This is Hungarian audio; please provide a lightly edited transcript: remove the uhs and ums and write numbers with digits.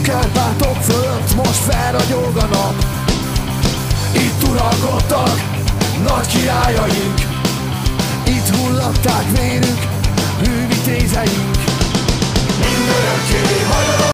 Kárpátok fölött most felragyog a nap. Itt uralkodtak nagy királyaink, itt hullatták vérük